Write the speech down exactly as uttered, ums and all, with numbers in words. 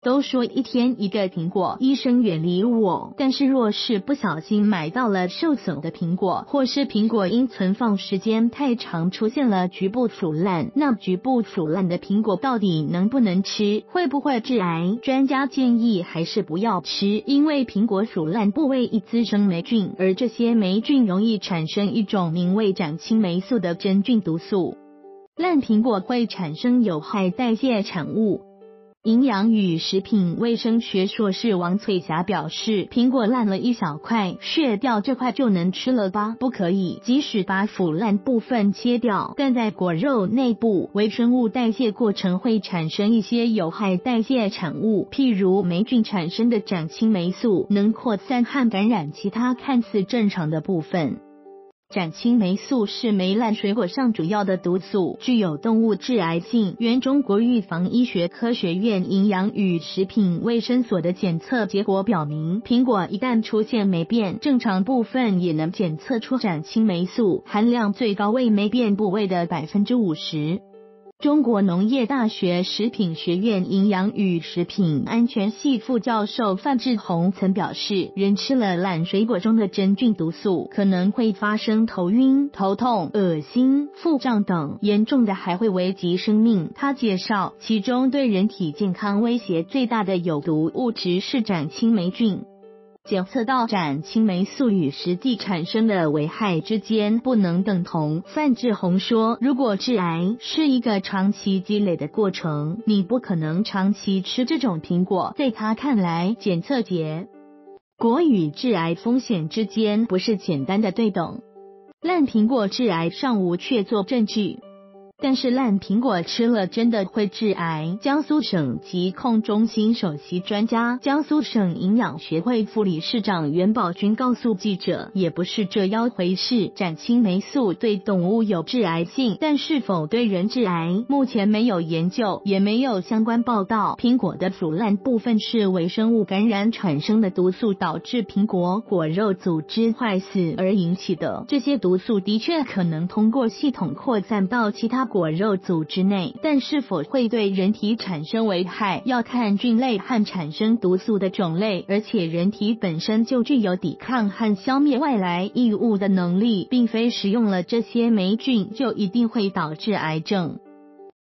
都说一天一个苹果，医生远离我，但是若是不小心买到了受损的苹果，或是苹果因存放时间太长出现了局部腐烂，那局部腐烂的苹果到底能不能吃，会不会致癌？专家建议还是不要吃，因为苹果腐烂部位易滋生霉菌，而这些霉菌容易产生一种名为长青霉素的真菌毒素。烂苹果会产生有害代谢产物。营养与食品卫生学硕士王翠霞表示，苹果烂了一小块，削掉这块就能吃了吧？不可以，即使把腐烂部分切掉，但在果肉内部微生物代谢过程会产生一些有害代谢产物，譬如霉菌产生的长青霉素，能扩散和感染其他看似正常的部分。长青霉素是霉烂水果上主要的毒素，具有动物致癌性。原中国预防医学科学院营养与食品卫生所的检测结果表明，苹果一旦出现霉变，正常部分也能检测出长青霉素，含量最高为霉变部位的 百分之五十。中国农业大学食品学院营养与食品安全系副教授范志宏曾表示，人吃了烂水果中的真菌毒素，可能会发生头晕、头痛、恶心、腹胀等，严重的还会危及生命。他介绍，其中对人体健康威胁最大的有毒物质是长青霉菌。检测到长青霉素与实际产生的危害之间不能等同。范志宏说，如果致癌是一个长期积累的过程，你不可能长期吃这种苹果。在他看来，检测结果与致癌风险之间不是简单的对等。烂苹果致癌尚无确凿证据，但是烂苹果吃了真的会致癌。江苏省疾控中心首席专家、江苏省营养学会副理事长袁宝军告诉记者，也不是这样回事。长青霉素对动物有致癌性，但是否对人致癌，目前没有研究，也没有相关报道。苹果的腐烂部分是微生物感染产生的毒素导致苹果果肉组织坏死而引起的，这些毒素的确可能通过系统扩散到其他果肉组织内，但是否会对人体产生危害，要看菌类和产生毒素的种类，而且人体本身就具有抵抗和消灭外来异物的能力，并非食用了这些霉菌就一定会导致癌症。